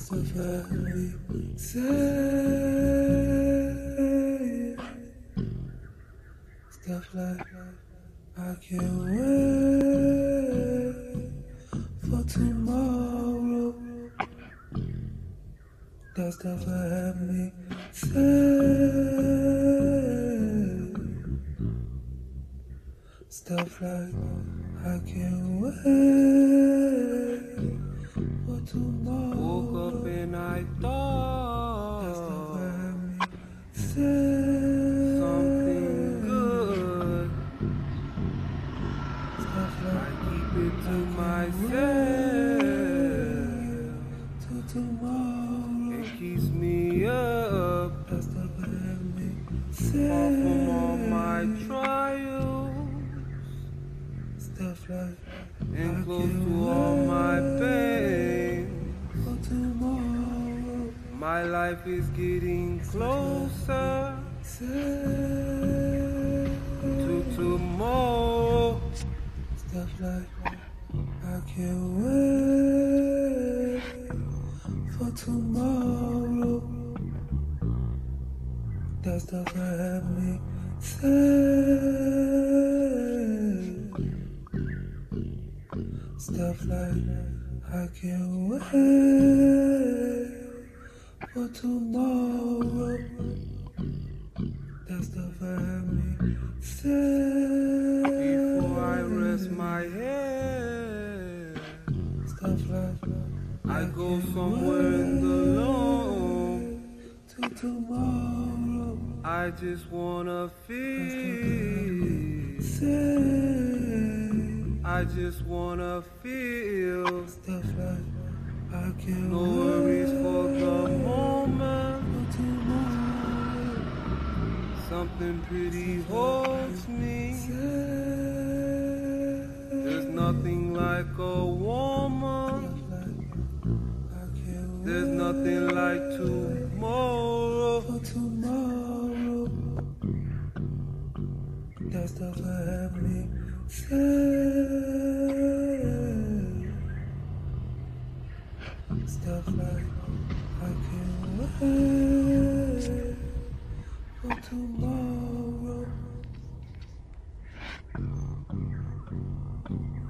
stuff I say, stuff like I can't wait for tomorrow. That stuff I have me say, stuff like I can't wait for tomorrow. Woke up and I thought That stuff I have me say something good. Stuff I like keep it to myself. to tomorrow. It keeps me up, That stuff I have me far from all say my trials, stuff like and close to all my pain. for tomorrow. My life is getting closer Say to tomorrow. stuff like I can't wait for tomorrow. That stuff I have me say stuff like I can't wait for tomorrow. That stuff I have me say Before I rest my head, stuff like I go somewhere in the alone. to tomorrow. I just wanna feel. Say I just wanna feel. stuff like I can't No worries for the moment. for tomorrow. Something pretty holds me. There's nothing like a woman. There's nothing like tomorrow. For tomorrow. That stuff I have me say stuff like I can't wait for tomorrow.